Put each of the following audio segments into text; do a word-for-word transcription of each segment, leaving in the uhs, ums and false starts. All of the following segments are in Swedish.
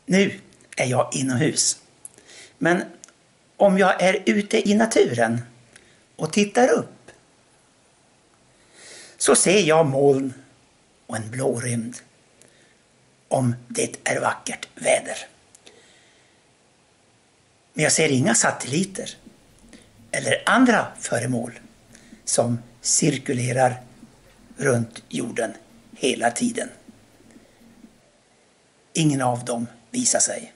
Nu är jag inomhus. Men om jag är ute i naturen och tittar upp så ser jag moln och en blå rymd om det är vackert väder. Men jag ser inga satelliter eller andra föremål som cirkulerar runt jorden hela tiden. Ingen av dem visar sig.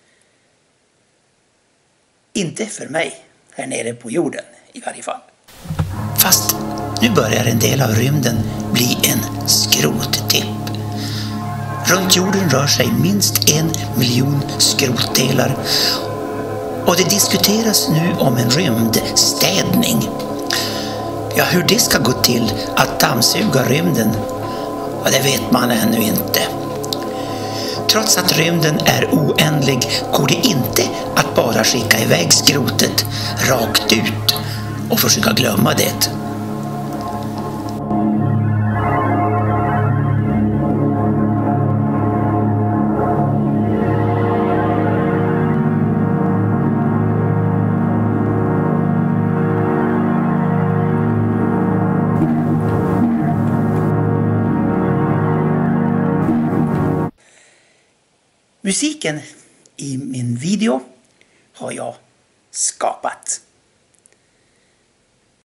Inte för mig här nere på jorden i varje fall. Fast nu börjar en del av rymden bli en skrottipp. Runt jorden rör sig minst en miljon skrotdelar. Och det diskuteras nu om en rymdstädning. Ja, hur det ska gå till att dammsuga rymden, ja, det vet man ännu inte. Trots att rymden är oändlig går det inte att bara skicka iväg skrotet rakt ut och försöka glömma det. Musiken i min video har jag skapat.